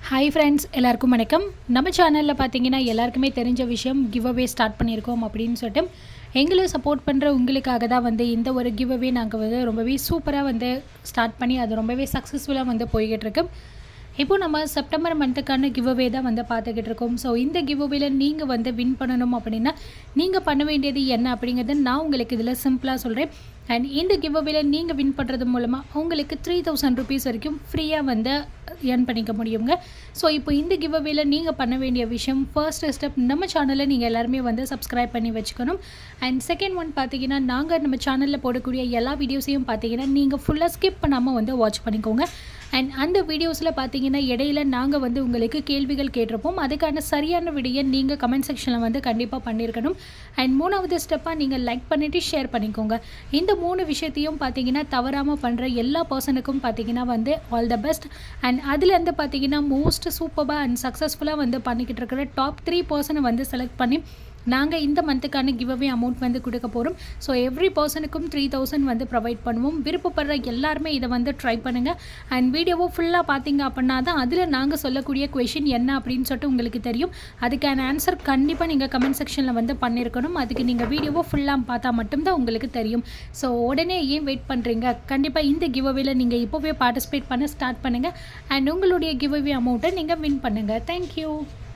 Hi friends, எல்லாருக்கும் வணக்கம். நம்ம சேனல்ல பாத்தீங்கன்னா எல்லாருக்குமே தெரிஞ்ச விஷயம் கிவ் அவே ஸ்டார்ட் பண்ணியிருக்கோம் அப்படினு சொல்லிட்டு எங்களை சப்போர்ட் பண்ற உங்களுக்காக தான் வந்து இந்த ஒரு கிவ் அவே நாங்க வந்து ரொம்பவே சூப்பரா வந்து ஸ்டார்ட் பண்ணி அது ரொம்பவே சக்சஸ்ஃபுல்லா வந்து போயிட்டு இருக்கு. இப்போ நம்ம செப்டம்பர் மந்த்துக்கான கிவ் அவே தான் வந்து பார்த்துக்கிட்டு இருக்கோம். ஸோ இந்த கிவ் அவேல நீங்கள் வந்து வின் பண்ணணும் அப்படின்னா நீங்கள் பண்ண வேண்டியது என்ன அப்படிங்கிறத நான் உங்களுக்கு இதில் சிம்பிளாக சொல்கிறேன். அண்ட் இந்த கிவ் அவேல நீங்கள் வின் பண்ணுறது மூலமாக உங்களுக்கு 3000 rupees வரைக்கும் ஃப்ரீயாக வந்து ஏர்ன் பண்ணிக்க முடியுங்க. ஸோ இப்போ இந்த கிவ் அவேல நீங்கள் பண்ண வேண்டிய விஷயம் ஃபர்ஸ்ட் ஸ்டெப் நம்ம சேனலை நீங்கள் எல்லாருமே வந்து சப்ஸ்கிரைப் பண்ணி வச்சுக்கணும். அண்ட் செகண்ட் ஒன் பார்த்தீங்கன்னா நாங்கள் நம்ம சேனலில் போடக்கூடிய எல்லா வீடியோஸையும் பார்த்தீங்கன்னா நீங்கள் ஃபுல்லாக ஸ்கிப் பண்ணாமல் வந்து வாட்ச் பண்ணிக்கோங்க. அண்ட் அந்த வீடியோஸில் பார்த்தீங்கன்னா இடையில நாங்கள் வந்து உங்களுக்கு கேள்விகள் கேட்டிருப்போம். அதுக்கான சரியான விடையை நீங்கள் கமெண்ட் செக்ஷனில் வந்து கண்டிப்பாக பண்ணியிருக்கணும். அண்ட் மூணாவது ஸ்டெப்பாக நீங்கள் லைக் பண்ணிவிட்டு ஷேர் பண்ணிக்கோங்க. இந்த 3 விஷயத்தையும் பார்த்தீங்கன்னா தவறாமல் பண்ணுற எல்லா பர்சனுக்கும் பார்த்தீங்கன்னா வந்து ஆல் த பெஸ்ட். அண்ட் அதுலேருந்து பார்த்தீங்கன்னா மோஸ்ட் சூப்பராக அண்ட் சக்ஸஸ்ஃபுல்லாக வந்து பண்ணிக்கிட்டு இருக்கிற டாப் 3 பர்சனை வந்து செலக்ட் பண்ணி நாங்கள் இந்த மந்த்துக்கான கிவ் அவே அமௌண்ட் வந்து கொடுக்க போகிறோம். ஸோ எவ்ரி பர்சனுக்கும் 3000 வந்து ப்ரொவைட் பண்ணுவோம். விருப்பப்படுற எல்லாருமே இதை வந்து ட்ரை பண்ணுங்கள். அண்ட் வீடியோவை ஃபுல்லாக பார்த்தீங்க அப்படின்னா தான் அதில் நாங்கள் சொல்லக்கூடிய கொஷின் என்ன அப்படின்னு சொல்லிட்டு உங்களுக்கு தெரியும். அதுக்கான ஆன்சர் கண்டிப்பாக நீங்கள் கமெண்ட் செக்ஷனில் வந்து பண்ணியிருக்கணும். அதுக்கு நீங்கள் வீடியோவை ஃபுல்லாக பார்த்தா மட்டும்தான் உங்களுக்கு தெரியும். ஸோ உடனே ஏன் வெயிட் பண்ணுறீங்க? கண்டிப்பாக இந்த கிவ் அவேல நீங்கள் இப்போவே பார்ட்டிசிபேட் பண்ண ஸ்டார்ட் பண்ணுங்கள். அண்ட் உங்களுடைய கிவ் அவே அமௌண்ட்டை நீங்கள் வின் பண்ணுங்கள். தேங்க்யூ.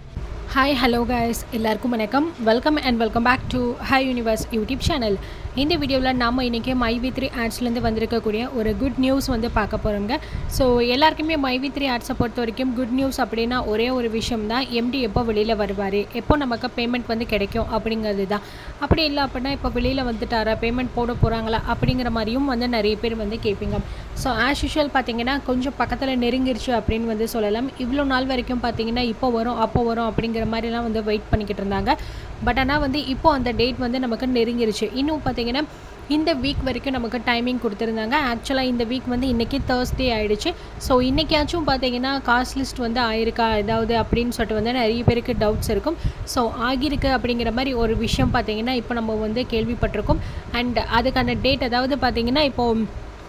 Hi, hello guys, எல்லாருக்கும் வணக்கம். Welcome and welcome back to HiiiUniverse YouTube channel. இந்த வீடியோவில் நாம் இன்றைக்கி Myv3 ஆட்ஸ்லேருந்து வந்திருக்கக்கூடிய ஒரு குட் நியூஸ் வந்து பார்க்க போகிறோங்க. ஸோ எல்லாருக்குமே Myv3 ஆட்ஸை பொறுத்த வரைக்கும் குட் நியூஸ் அப்படின்னா ஒரே ஒரு விஷயம் தான், எம்டி எப்போ வெளியில் வருவார், எப்போ நமக்கு பேமெண்ட் வந்து கிடைக்கும் அப்படிங்கிறது தான். அப்படி இல்லை அப்படின்னா இப்போ வெளியில் வந்துட்டாரா, பேமெண்ட் போட போகிறாங்களா அப்படிங்கிற மாதிரியும் வந்து நிறைய பேர் வந்து கேட்பீங்க. ஸோ ஆஸ் யூஷுவல் பார்த்தீங்கன்னா கொஞ்சம் பக்கத்தில் நெருங்கிருச்சு அப்படின்னு வந்து சொல்லலாம். இவ்வளோ நாள் வரைக்கும் பார்த்தீங்கன்னா இப்போ வரும் அப்போ வரும் அப்படிங்கிற மாதிரிலாம் வந்து வெயிட் பண்ணிக்கிட்டு இருந்தாங்க. பட் ஆனால் வந்து இப்போ அந்த டேட் வந்து நமக்கு நெருங்கிருச்சு. இன்னும் பார்த்தீங்கன்னா இந்த வீக் வரைக்கும் நமக்கு டைமிங் கொடுத்துருந்தாங்க. ஆக்சுவலாக இந்த வீக் வந்து இன்றைக்கி தேர்ஸ்டே ஆகிடுச்சு. ஸோ இன்றைக்காச்சும் பார்த்தீங்கன்னா காஸ்ட் லிஸ்ட் வந்து ஆயிருக்கா ஏதாவது அப்படின்னு சொல்லிட்டு வந்து நிறைய பேருக்கு டவுட்ஸ் இருக்கும். ஸோ ஆகியிருக்கு அப்படிங்கிற மாதிரி ஒரு விஷயம் பார்த்தீங்கன்னா இப்போ நம்ம வந்து கேள்விப்பட்டிருக்கோம். அண்ட் அதுக்கான டேட் அதாவது பார்த்தீங்கன்னா இப்போது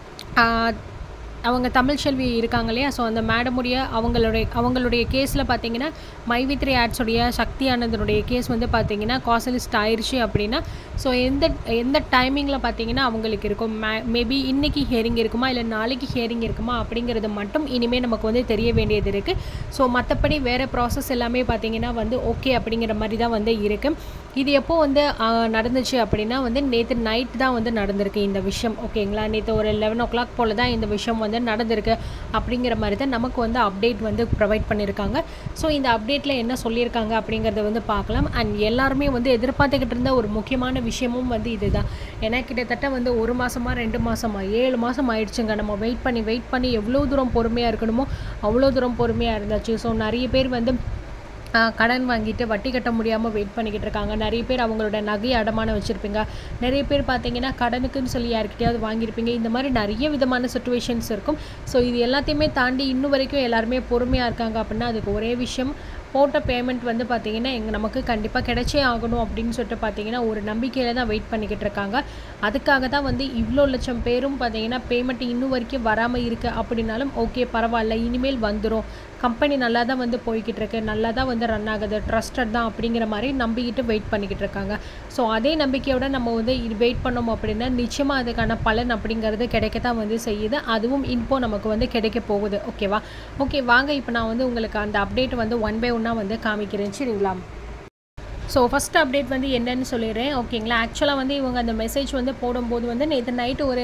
அவங்க தமிழ் செல்வி இருக்காங்க இல்லையா, ஸோ அந்த மேடமுடைய அவங்களுடைய கேஸில் பார்த்தீங்கன்னா Myv3 ஆட்ஸுடைய சக்தி ஆனந்தனுடைய கேஸ் வந்து பார்த்தீங்கன்னா காசலிஸ்ட் ஆயிடுச்சு அப்படின்னா ஸோ எந்த டைமிங்கில் பார்த்தீங்கன்னா அவங்களுக்கு இருக்கும், மேபி இன்றைக்கி ஹியரிங் இருக்குமா இல்லை நாளைக்கு ஹியரிங் இருக்குமா அப்படிங்கிறது மட்டும் இனிமேல் நமக்கு வந்து தெரிய வேண்டியது இருக்குது. ஸோ மற்றபடி வேறு ப்ராசஸ் எல்லாமே பார்த்தீங்கன்னா வந்து ஓகே அப்படிங்கிற மாதிரி தான் வந்து இருக்குது. இது எப்போ வந்து நடந்துச்சு அப்படின்னா வந்து நேற்று நைட் தான் வந்து நடந்திருக்கு இந்த விஷயம். ஓகேங்களா, நேற்று ஒரு 11 o'clock போல் தான் இந்த விஷயம் வந்து நடந்திருக்கு அப்படிங்கிற மாதிரி தான் நமக்கு வந்து அப்டேட் வந்து ப்ரொவைட் பண்ணியிருக்காங்க. ஸோ இந்த அப்டேட்டில் என்ன சொல்லியிருக்காங்க அப்படிங்கிறத வந்து பார்க்கலாம். அண்ட் எல்லாருமே வந்து எதிர்பார்த்துக்கிட்டு இருந்த ஒரு முக்கியமான விஷயமும் வந்து இதுதான். ஏன்னா கிட்டத்தட்ட வந்து 1 மாதமாக 2 மாதமாக 7 மாதம் ஆயிடுச்சுங்க. நம்ம வெயிட் பண்ணி எவ்வளோ தூரம் பொறுமையாக இருக்கணுமோ அவ்வளோ தூரம் பொறுமையாக இருந்தாச்சு. ஸோ நிறைய பேர் வந்து கடன் வாங்கிட்டு வட்டி கட்ட முடியாமல் வெயிட் பண்ணிக்கிட்டு இருக்காங்க. நிறைய பேர் அவங்களோட நகையை அடமானம் வச்சுருப்பீங்க. நிறைய பேர் பார்த்தீங்கன்னா கடனுக்குன்னு சொல்லி யார்கிட்டையாவது வாங்கியிருப்பீங்க. இந்த மாதிரி நிறைய விதமான சிச்சுவேஷன்ஸ் இருக்கும். ஸோ இது எல்லாத்தையுமே தாண்டி இன்னும் வரைக்கும் எல்லாருமே பொறுமையாக இருக்காங்க அப்படின்னா அதுக்கு ஒரே விஷயம், போட்ட பேமெண்ட் வந்து பார்த்திங்கன்னா நமக்கு கண்டிப்பாக கிடைச்சே ஆகணும் அப்படின்னு சொல்லிட்டு பார்த்தீங்கன்னா ஒரு நம்பிக்கையில் தான் வெயிட் பண்ணிக்கிட்டு இருக்காங்க. அதுக்காக தான் வந்து இவ்வளோ லட்சம் பேரும் பார்த்தீங்கன்னா பேமெண்ட் இன்னும் வரைக்கும் வராமல் இருக்குது அப்படின்னாலும் ஓகே பரவாயில்ல, இனிமேல் வந்துடும், கம்பெனி நல்லா தான் வந்து போய்கிட்டு இருக்கு, நல்லா தான் வந்து ரன் ஆகுது, ட்ரஸ்டட் தான் அப்படிங்கிற மாதிரி நம்பிக்கிட்டு வெயிட் பண்ணிக்கிட்டு இருக்காங்க. ஸோ அதே நம்பிக்கையோட நம்ம வந்து இது வெயிட் பண்ணோம் அப்படின்னா நிச்சயமாக அதுக்கான பலன் அப்படிங்கிறது கிடைக்க தான் வந்து செய்யுது. அதுவும் இப்போ நமக்கு வந்து கிடைக்க போகுது. ஓகேவா? ஓகே வாங்க இப்போ நான் வந்து உங்களுக்கு அந்த அப்டேட் வந்து 1 by 1 வந்து காமிக்கிறேன். சரிங்களா? ஸோ ஃபஸ்ட் அப்டேட் வந்து என்னன்னு சொல்லிடுறேன். ஓகேங்களா, ஆக்சுவலாக வந்து இவங்க அந்த மெசேஜ் வந்து போடும்போது வந்து நேற்று நைட்டு ஒரு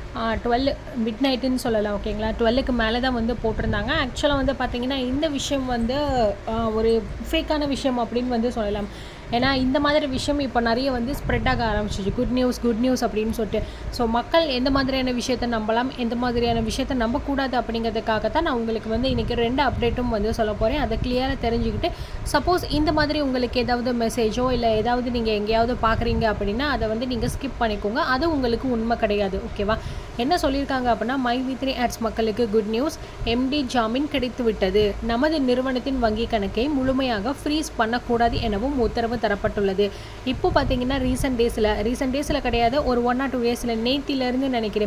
12 மிட் நைட்டுன்னு சொல்லலாம். ஓகேங்களா, 12க்கு மேலே தான் வந்து போட்டிருந்தாங்க. ஆக்சுவலாக வந்து பார்த்திங்கன்னா இந்த விஷயம் வந்து ஒரு ஃபேக்கான விஷயம் அப்படின்னு வந்து சொல்லலாம். ஏன்னா இந்த மாதிரி விஷயம் இப்போ நிறைய வந்து ஸ்ப்ரெட் ஆக ஆரம்பிச்சிச்சு. குட் நியூஸ் அப்படின்னு சொல்லிட்டு. ஸோ மக்கள் எந்த மாதிரியான விஷயத்தை நம்பலாம், எந்த மாதிரியான விஷயத்தை நம்பக்கூடாது அப்படிங்கிறதுக்காக தான் நான் உங்களுக்கு வந்து இன்றைக்கி 2 அப்டேட்டும் வந்து சொல்ல போகிறேன். அதை கிளியராக தெரிஞ்சுக்கிட்டு சப்போஸ் இந்த மாதிரி உங்களுக்கு ஏதாவது மெசேஜோ இல்லை ஏதாவது நீங்கள் எங்கேயாவது பார்க்குறீங்க அப்படின்னா அதை வந்து நீங்கள் ஸ்கிப் பண்ணிக்கோங்க. அது உங்களுக்கு உண்மை கிடையாது. ஓகேவா? என்ன சொல்லியிருக்காங்க அப்படின்னா Myv3 ஆட்ஸ் மக்களுக்கு குட் நியூஸ், எம்டி ஜாமீன் கிடைத்து விட்டது, நமது நிறுவனத்தின் வங்கி கணக்கை முழுமையாக ஃப்ரீஸ் பண்ணக்கூடாது எனவும் உத்தரவு தரப்பட்டுள்ளது. இப்போ பார்த்தீங்கன்னா ரீசெண்ட் டேஸில் கிடையாது, ஒரு 1 or 2 days நேத்திலேருந்து நினைக்கிறேன்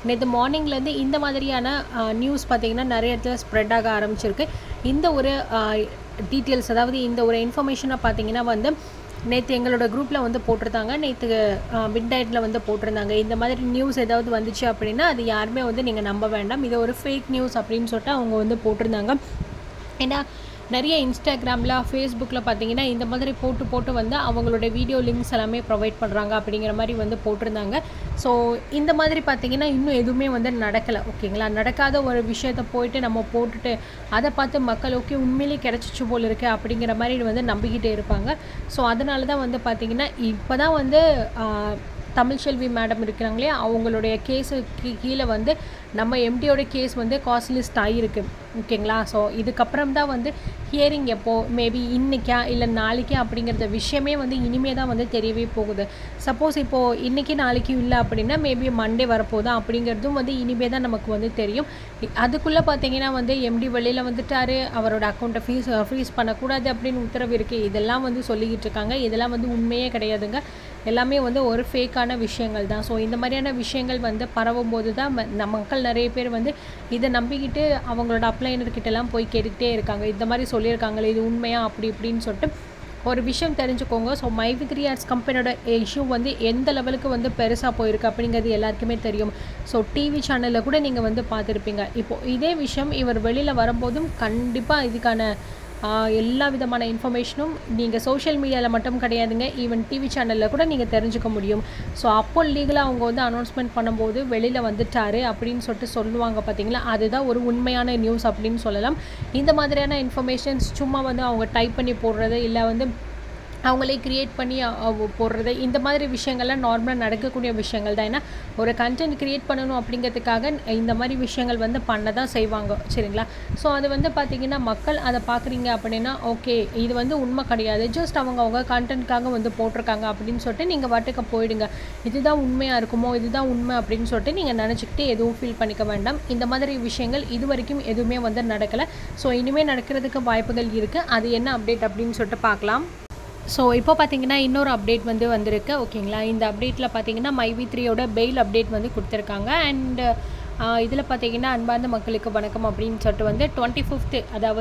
நேற்று மார்னிங்லேருந்து இந்த மாதிரியான நியூஸ் பார்த்திங்கன்னா நிறைய இடத்துல ஸ்ப்ரெட் ஆக ஆரம்பிச்சிருக்கு. இந்த ஒரு டீட்டெயில்ஸ், அதாவது இந்த ஒரு இன்ஃபர்மேஷனை பார்த்திங்கன்னா வந்து நேற்று எங்களோட குரூப்பில் வந்து போட்டிருந்தாங்க. நேற்று மிட் நைட்டில் வந்து போட்டிருந்தாங்க. இந்த மாதிரி நியூஸ் ஏதாவது வந்துச்சு அப்படின்னா அது யாருமே வந்து நீங்கள் நம்ப வேண்டாம், இது ஒரு ஃபேக் நியூஸ் அப்படின்னு சொல்லிட்டு அவங்க வந்து போட்டிருந்தாங்க. ஏன்னா நிறைய இன்ஸ்டாகிராமில், ஃபேஸ்புக்கில் பார்த்தீங்கன்னா இந்த மாதிரி போட்டு வந்து அவங்களோட வீடியோ லிங்க்ஸ் எல்லாமே ப்ரொவைட் பண்ணுறாங்க அப்படிங்கிற மாதிரி வந்து போட்டிருந்தாங்க. ஸோ இந்த மாதிரி பார்த்தீங்கன்னா இன்னும் எதுவுமே வந்து நடக்கலை. ஓகேங்களா, நடக்காத ஒரு விஷயத்தை போயிட்டு நம்ம போட்டுட்டு அதை பார்த்து மக்கள் ஓகே உண்மையிலே கிடச்சிச்சு போல் இருக்கு அப்படிங்கிற மாதிரி வந்து நம்பிக்கிட்டே இருப்பாங்க. ஸோ அதனால தான் வந்து பார்த்திங்கன்னா இப்போ தான் வந்து தமிழ்ச்செல்வி மேடம் இருக்கிறாங்களே அவங்களுடைய கேஸுக்கு கீழே வந்து நம்ம எம்டியோட கேஸ் வந்து காஸ் லிஸ்ட் ஆகியிருக்கு. ஓகேங்களா, ஸோ இதுக்கப்புறம் தான் வந்து ஹியரிங் எப்போது, மேபி இன்றைக்கா இல்லை நாளைக்கா அப்படிங்கிறத விஷயமே வந்து இனிமே தான் வந்து தெரியவே போகுது. சப்போஸ் இப்போது இன்றைக்கி நாளைக்கு இல்லை அப்படின்னா மேபி மண்டே வரப்போதா அப்படிங்கிறதும் வந்து இனிமே தான் நமக்கு வந்து தெரியும். அதுக்குள்ளே பார்த்தீங்கன்னா வந்து எம்டி வெளியில் வந்துட்டார், அவரோட அக்கௌண்ட்டை ஃப்ரீஸ் பண்ணக்கூடாது அப்படின்னு உத்தரவு இருக்குது. இதெல்லாம் வந்து சொல்லிக்கிட்டு இருக்காங்க. இதெல்லாம் வந்து உண்மையே கிடையாதுங்க, எல்லாமே வந்து ஒரு ஃபேக்கான விஷயங்கள் தான். ஸோ இந்த மாதிரியான விஷயங்கள் வந்து பரவும் போது தான் மக்கள் நிறைய பேர் வந்து இதை நம்பிக்கிட்டு அவங்களோட அப்ளைனர்கிட்டலாம் போய் கேட்டுக்கிட்டே இருக்காங்க. இந்த மாதிரி சொல்லியிருக்காங்களே இது உண்மையா அப்படி இப்படின்னு சொல்லிட்டு ஒரு விஷயம் தெரிஞ்சுக்கோங்க. ஸோ Myv3 கம்பெனியோட இஷ்யூ வந்து எந்த லெவலுக்கு வந்து பெருசாக போயிருக்கு அப்படிங்கிறது எல்லாருக்குமே தெரியும். ஸோ டிவி சேனலில் கூட நீங்கள் வந்து பார்த்துருப்பீங்க. இப்போது இதே விஷயம் இவர் வெளியில் வரும்போதும் கண்டிப்பாக இதுக்கான எல்லா விதமான இன்ஃபர்மேஷனும் நீங்கள் சோஷியல் மீடியாவில் மட்டும் கிடையாதுங்க, ஈவன் டிவி சேனலில் கூட நீங்கள் தெரிஞ்சுக்க முடியும். ஸோ அப்போ லீகலாக அவங்க வந்து அனௌன்ஸ்மெண்ட் பண்ணும்போது வெளியில் வந்துட்டாரு அப்படின்னு சொல்லிட்டு சொல்லுவாங்க பார்த்தீங்களா, அதுதான் ஒரு உண்மையான நியூஸ் அப்படின்னு சொல்லலாம். இந்த மாதிரியான இன்ஃபர்மேஷன்ஸ் சும்மா வந்து அவங்க டைப் பண்ணி போடுறது இல்லை வந்து அவங்களே க்ரியேட் பண்ணி போடுறது, இந்த மாதிரி விஷயங்கள்லாம் நார்மலாக நடக்கக்கூடிய விஷயங்கள் தான். ஏன்னா ஒரு கண்டென்ட் க்ரியேட் பண்ணணும் அப்படிங்கிறதுக்காக இந்த மாதிரி விஷயங்கள் வந்து பண்ண தான் செய்வாங்க. சரிங்களா, ஸோ அது வந்து பார்த்திங்கன்னா மக்கள் அதை பார்க்குறீங்க அப்படின்னா ஓகே இது வந்து உண்மை கிடையாது, ஜஸ்ட் அவங்க கண்டென்ட்காக வந்து போட்டிருக்காங்க அப்படின்னு சொல்லிட்டு நீங்கள் வாட்டுக்கு போயிடுங்க. இதுதான் உண்மையாக இருக்குமோ, இதுதான் உண்மை அப்படின்னு சொல்லிட்டு நீங்கள் நினச்சிக்கிட்டு எதுவும் ஃபீல் பண்ணிக்க வேண்டாம். இந்த மாதிரி விஷயங்கள் இது வரைக்கும் எதுவுமே வந்து நடக்கலை. ஸோ இனிமேல் நடக்கிறதுக்கு வாய்ப்புகள் இருக்குது. அது என்ன அப்டேட் அப்படின்னு சொல்லிட்டு பார்க்கலாம். ஸோ இப்போ பார்த்தீங்கன்னா இன்னொரு அப்டேட் வந்து வந்திருக்கு. ஓகேங்களா, இந்த அப்டேட்டில் பார்த்தீங்கன்னா Myv3யோட பெயில் அப்டேட் வந்து கொடுத்துருக்காங்க. அண்ட் இதில் பார்த்தீங்கன்னா அன்பார்ந்த மக்களுக்கு வணக்கம் அப்படின்னு சொல்லிட்டு வந்து 25th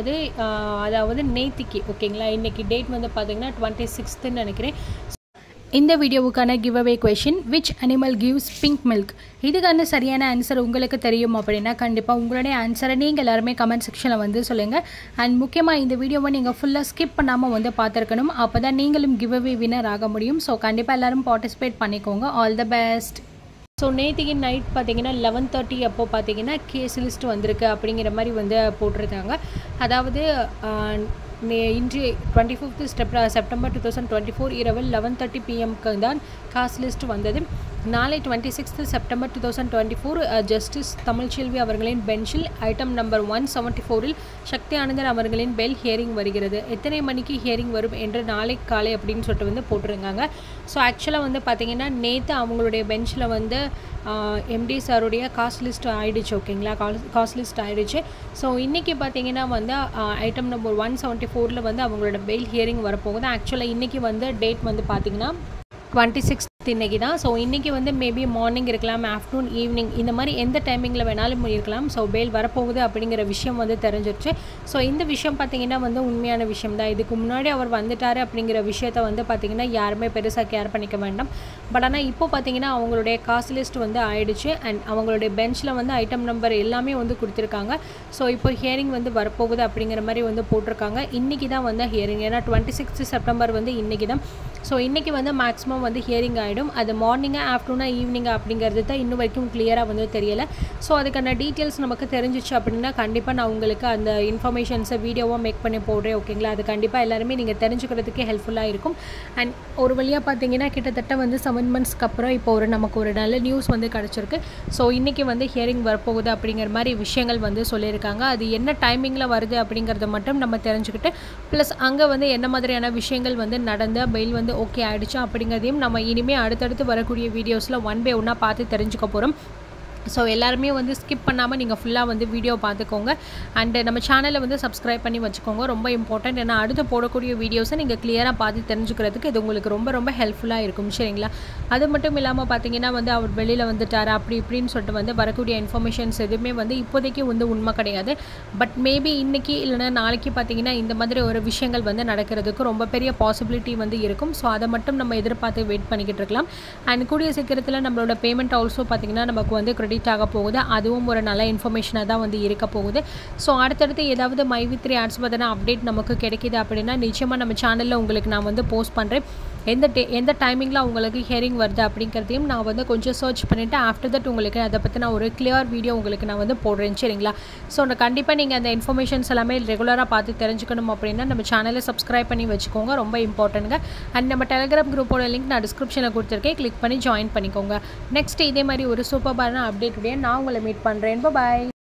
அதாவது நேத்திக்கு, ஓகேங்களா, இன்றைக்கி டேட் வந்து பார்த்தீங்கன்னா 26ன்னு நினைக்கிறேன். இந்த வீடியோவுக்கான giveaway question, which animal gives pink milk? இதுக்கான சரியான ஆன்சர் உங்களுக்கு தெரியும் அப்படின்னா கண்டிப்பாக உங்களுடைய ஆன்சரை நீங்கள் எல்லாருமே கமெண்ட் செக்ஷனில் வந்து சொல்லுங்கள். அண்ட் முக்கியமாக இந்த வீடியோவை நீங்கள் ஃபுல்லாக ஸ்கிப் பண்ணாமல் வந்து பார்த்துருக்கணும், அப்போ தான் நீங்களும் கிவ் அவே வின்னர் ஆக முடியும். ஸோ கண்டிப்பாக எல்லோரும் பார்ட்டிசிபேட் பண்ணிக்கோங்க. All the best. ஸோ நேற்றுக்கு நைட் பார்த்தீங்கன்னா 11:30 அப்போ பார்த்தீங்கன்னா கேஸ் லிஸ்ட் வந்திருக்கு அப்படிங்கிற மாதிரி வந்து போட்டிருக்காங்க. அதாவது இன்று 25th செப்டம்பர் 2024 இரவு 11:30 PM தான் காஸ் லிஸ்ட் வந்தது. நாளை 26th செப்டம்பர் 2024 ஜஸ்டிஸ் தமிழ்ச்செல்வி அவர்களின் பெஞ்சில் ஐட்டம் நம்பர் 174 சக்தி ஆனந்தன் அவர்களின் பெல் ஹியரிங் வருகிறது. எத்தனை மணிக்கு ஹியரிங் வரும் என்று நாளை காலை அப்படின்னு சொல்லிட்டு வந்து போட்டிருக்காங்க. ஸோ ஆக்சுவலாக வந்து பார்த்திங்கன்னா நேற்று அவங்களுடைய பெஞ்சில் வந்து எம்டி சாருடைய காஸ்ட் லிஸ்ட் ஆகிடுச்சு. ஓகேங்களா, காஸ்ட் லிஸ்ட் ஆகிடுச்சு. ஸோ இன்றைக்கி பார்த்திங்கன்னா வந்து ஐட்டம் நம்பர் 174 வந்து அவங்களோட பெயில் ஹியரிங் வரப்போகுது. ஆக்சுவலாக இன்றைக்கி வந்து டேட் வந்து பார்த்திங்கன்னா 26th இன்றைக்கி தான். ஸோ இன்றைக்கி வந்து மேபி மார்னிங் இருக்கலாம், ஆஃப்டர்நூன், ஈவினிங், இந்த மாதிரி எந்த டைமிங்கில் வேணாலும் இருக்கலாம். ஸோ பெயில் வரப்போகுது அப்படிங்கிற விஷயம் வந்து தெரிஞ்சிருச்சு. ஸோ இந்த விஷயம் பார்த்திங்கன்னா வந்து உண்மையான விஷயம் தான். இதுக்கு முன்னாடி அவர் வந்துட்டார் அப்படிங்கிற விஷயத்த வந்து பார்த்திங்கன்னா யாருமே பெருசாக கேர் பண்ணிக்க வேண்டாம். பட் ஆனால் இப்போ பார்த்திங்கன்னா அவங்களுடைய காஸ்ட் லிஸ்ட் வந்து ஆயிடுச்சு. அண்ட் அவங்களுடைய பெஞ்சில் வந்து ஐட்டம் நம்பர் எல்லாமே வந்து கொடுத்துருக்காங்க. ஸோ இப்போ ஹியரிங் வந்து வரப்போகுது அப்படிங்கிற மாதிரி வந்து போட்டிருக்காங்க. இன்றைக்கி தான் வந்து ஹியரிங், ஏன்னா 26th செப்டம்பர் வந்து இன்றைக்கி தான். ஸோ இன்றைக்கி வந்து மேக்ஸிமம் வந்து ஹியரிங் ஆகிடும். அது மார்னிங்காக ஆஃப்டர்நூனாக ஈவினிங்காக அப்படிங்கிறது தான் இன்னும் வரைக்கும் கிளியராக வந்து தெரியலை. ஸோ அதுக்கான டீட்டெயில்ஸ் நமக்கு தெரிஞ்சிச்சு அப்படின்னா கண்டிப்பாக நான் உங்களுக்கு அந்த இன்ஃபர்மேஷன்ஸை வீடியோவாக மேக் பண்ணி போடுறேன். ஓகேங்களா, அது கண்டிப்பாக எல்லாருமே நீங்கள் தெரிஞ்சுக்கிறதுக்கு ஹெல்ப்ஃபுல்லாக இருக்கும். அண்ட் ஒரு வழியாக பார்த்தீங்கன்னா கிட்டத்தட்ட வந்து 7 monthsக்கு அப்புறம் இப்போ நமக்கு ஒரு நல்ல நியூஸ் வந்து கிடச்சிருக்கு. ஸோ இன்றைக்கி வந்து ஹியரிங் வரப்போகுது அப்படிங்கிற மாதிரி விஷயங்கள் வந்து சொல்லியிருக்காங்க. அது என்ன டைமிங்கில் வருது அப்படிங்கிறத மட்டும் நம்ம தெரிஞ்சுக்கிட்டு ப்ளஸ் அங்கே வந்து என்ன மாதிரியான விஷயங்கள் வந்து நடந்த பெயில் வந்து ஓகே ஆகிடுச்சா அப்படிங்கிறதையும் நம்ம இனிமேல் அடுத்தடுத்து வரக்கூடிய வீடியோஸில் ஒன் பை ஒன்னாக பார்த்து தெரிஞ்சுக்க போகிறோம். ஸோ எல்லாருமே வந்து ஸ்கிப் பண்ணாமல் நீங்கள் ஃபுல்லாக வந்து வீடியோ பார்த்துக்கோங்க. அண்டு நம்ம சேனலை வந்து சப்ஸ்கிரைப் பண்ணி வச்சுக்கோங்க. ரொம்ப இம்பார்ட்டன்ட். ஏன்னா அடுத்து போடக்கூடிய வீடியோஸை நீங்கள் கிளியராக பார்த்து தெரிஞ்சுக்கிறதுக்கு இது உங்களுக்கு ரொம்ப ரொம்ப ஹெல்ப்ஃபுல்லாக இருக்கும். சரிங்களா? அது மட்டும் இல்லாமல் பார்த்தீங்கன்னா வந்து அவர் வெளியில் வந்துட்டார் அப்படி இப்படின்னு சொல்லிட்டு வந்து வரக்கூடிய இன்ஃபர்மேஷன்ஸ் எதுவுமே வந்து இப்போதைக்கு வந்து உண்மை கிடையாது. பட் மேபி இன்றைக்கி இல்லைனா நாளைக்கு பார்த்தீங்கன்னா இந்த மாதிரி ஒரு விஷயங்கள் வந்து நடக்கிறதுக்கு ரொம்ப பெரிய பாசிபிலிட்டி வந்து இருக்கும். ஸோ அதை மட்டும் நம்ம எதிர்பார்த்து வெயிட் பண்ணிக்கிட்டு இருக்கலாம். அண்ட் கூடிய சீக்கிரத்தில் நம்மளோட பேமெண்ட் ஆல்சோ பார்த்திங்கன்னா நமக்கு வந்து கிரெடிட் ஆக போகுது. அதுவும் ஒரு நல்ல இன்ஃபர்மேஷனாக தான் வந்து இருக்க போகுது. ஸோ அடுத்தடுத்து ஏதாவது Myv3 ஆட்ஸ் பற்றின அப்டேட் நமக்கு கிடைக்கிது அப்படின்னா நிச்சயமாக நம்ம சேனலில் உங்களுக்கு நான் வந்து போஸ்ட் பண்ணுறேன். எந்த டைமிங்கில் உங்களுக்கு ஹியரிங் வருது அப்படிங்கிறதையும் நான் வந்து கொஞ்சம் சர்ச் பண்ணிவிட்டு ஆஃப்டர் தட் உங்களுக்கு அதை பற்றி நான் ஒரு கிளியர் வீடியோ உங்களுக்கு நான் வந்து போடுறேன். சரிங்களா? ஸோ கண்டிப்பாக நீங்கள் அந்த இன்ஃபர்மேஷன்ஸ் எல்லாமே ரெகுலராக பார்த்து தெரிஞ்சுக்கணும் அப்படின்னா நம்ம சேனலை சப்ஸ்கிரைப் பண்ணி வச்சுக்கோங்க. ரொம்ப இம்பார்ட்டன்ட்ங்க. அண்ட் நம்ம டெலிகிராம் குரூப்போட லிங்க் நான் டிஸ்கிரிப்ஷனில் கொடுத்துருக்கேன். கிளிக் பண்ணி ஜாயின் பண்ணிக்கோங்க. நெக்ஸ்ட் இதே மாதிரி ஒரு சூப்பரான அப்டேட் உடைய நான் உங்களை மீட் பண்ணுறேன். பாய்.